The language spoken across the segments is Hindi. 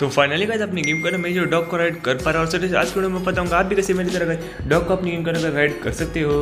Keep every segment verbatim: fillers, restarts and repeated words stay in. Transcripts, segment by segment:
तो फाइनली गाइस अपनी गेम कर मैं जो डॉग को राइड कर पा रहा हूँ और सर आज के वीडियो में बताऊंगा आप भी कैसे मेरी तरह डॉग को अपनी गेम कर राइड कर सकते हो।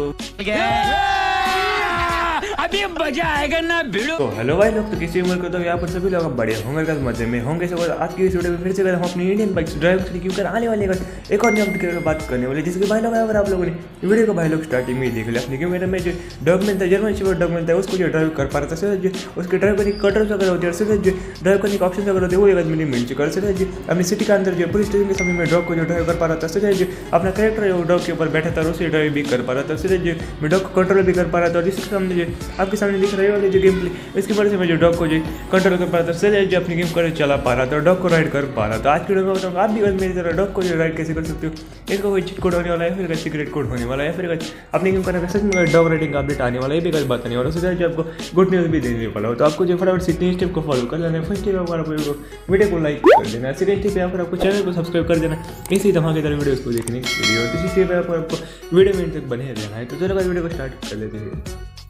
अभी मजा आएगा ना भिड़ो। तो हेलो भाई लोग, तो किसी उम्र को तो यहाँ पर सभी लोग बड़े होंगे का मजे में होंगे। सब आज की इस वीडियो में फिर से हम अपनी इंडियन बाइक ड्राइव क्यों कर आने वाले एक और नियम की बात करने वाले, जिसके भाई लोग अगर आप लोगों ने वीडियो को भाई लोग स्टार्टिंग में ही देख लिया अपनी क्यों मेरे में जो डॉग मिलता है जर्मन शेफर्ड डॉग मिलता है उसको जो ड्राइव कर पा रहा था जो उसके ड्राइव करने की कटर्स वगैरह होती है और जो ड्राइव करने के ऑप्शन वगैरह होते हैं वो एक मिली मिल चुका है। जो अपनी सिटी के अंदर जो पुलिस स्टेशन के समय में डॉग को जो ड्राइव कर पा रहा था सर जो अपना कैरेक्टर है वो डॉग के ऊपर बैठा था और उसे ड्राइव भी कर पा रहा था सर जो मैं डॉग को कंट्रोल भी कर पा रहा था और जिसके सामने जो आपके सामने दिख रहे वाले जो गेम प्ले इसकी वजह से मैं जो डॉग को जो कंट्रोल कर पा रहा था सर जो अपनी गेम कर चला पा रहा था और डॉग को राइड कर पा रहा था। आज की वीडियो में बताऊंगा आप भी मेरी तरह डॉग को जो राइड कैसे कर सकते हो, इसका कोई चीट कोड होने वाला है, फिर सीक्रेट कोड होने वाला है, फिर अपनी गेम करने का सच में डॉग राइडिंग का अपडेट आने वाला है, भी बताने वाला है जो आपको गुड न्यूज़ भी देने वाला हो। तो आपको जो फटाफट से तीन स्टेप को फॉलो कर लेना है। फर्स्ट स्टेप आपको वीडियो को लाइक कर देना, सेकंड स्टेप यहाँ पर आपको चैनल को सब्सक्राइब कर देना इसी धमाकेदार वीडियो को देखने के लिए, और तीसरी स्टेप यहाँ पर आपको वीडियो में तक बने रहना है। तो चलो वीडियो को स्टार्ट कर लेते हैं।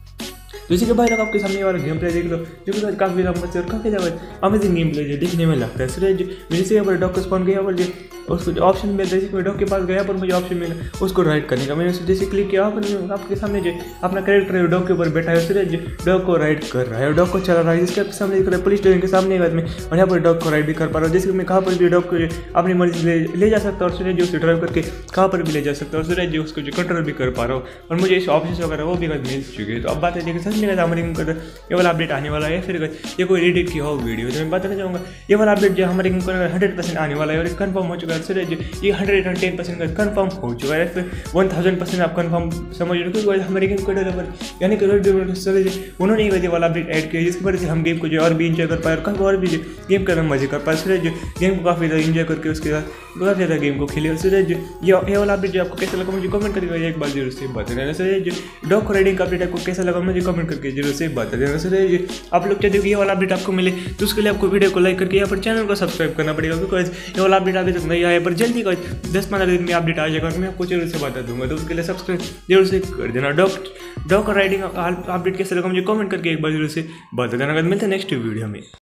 तो इसी के बाद आपके सामने वाला गेम प्ले देख लो जो कि काफ़ी लंबा से और काफ़ी ज़्यादा अमेजिंग गेम प्ले जो देखने में लगता है। सर जो जैसे यहाँ पर डॉग को स्पॉन गया पर जो उसको जो ऑप्शन मिलता है, जैसे डॉग के पास गया पर मुझे ऑप्शन मिला उसको राइड करने का, मैंने उसे जैसे क्लिक किया पर आपके सामने जो अपना कैरेक्टर है डॉग के ऊपर बैठा है सर जो डॉग को राइड कर रहा है और डॉग को चला रहा है, जिसके आपके सामने दिख रहा है पुलिस स्टेशन के सामने एक आदमी और यहाँ पर डॉग को राइड भी कर पा रहा है। जैसे मैं कहाँ पर भी डॉग को अपनी मर्जी ले, ले जा सकता हूँ और सूरज जो उसे ड्राइव करके कहाँ पर भी ले जा सकता हूँ और सूरज जो उसको जो कंट्रोल भी कर पा रहा हूँ और मुझे इस ऑप्शन वगैरह वो भी मिल चुकी है। तो अब बात है देखिए सच में हमारे गेम का ये वाला अपडेट आने वाला है, फिर ये कोई एडिट की हो वीडियो तो मैं बताना चाहूँगा ये वाला अपडेट जो हमारे गेम का हंड्रेड परसेंट आने वाला है और कंफर्म हो चुका है। सर ये हंड्रेड एंड टेन परसेंट का कंफर्म हो चुका है, फिर वन थाउजेंड परसेंट आप कंफर्म समझ लो क्योंकि हमारे गेम को डेवलपर यानी कि उन्होंने ये वाला अपडेट ऐड किया जिसकी वजह से हम गेम को जो और भी इंजॉय कर पाए और काफ़ी और भी गेम करने में मजे कर पाए। फिर जो गेम को काफ़ी ज़्यादा इंजॉय करके उसके साथ काफ़ी ज़्यादा गेम को खेले। फिर जो ये वाला अपडेट जो आपको कैसा लगा मुझे कमेंट करके एक बार जरूर से बता देना। सर जो डॉग को राइडिंग का अपडेट आपको कैसा लगा मुझे कमेंट करके जरूर से बता देना। सर आप लोग चाहते हो कि ये वाला अपडेट आपको मिले तो उसके लिए आपको वीडियो को लाइक करके यहाँ पर चैनल को सब्सक्राइब करना पड़ेगा, बिकॉज ये वाला अपडेट अभी तक नहीं आया पर जल्दी का दस पंद्रह दिन में अपडेट आ जाएगा और मैं आपको जरूर से बता दूंगा। तो उसके लिए सब्सक्राइब जरूर से कर देना। डॉग डॉग राइडिंग अपडेट कैसे लगा मुझे कमेंट करके एक बार जरूर से बता देना। मिलते हैं नेक्स्ट वीडियो में।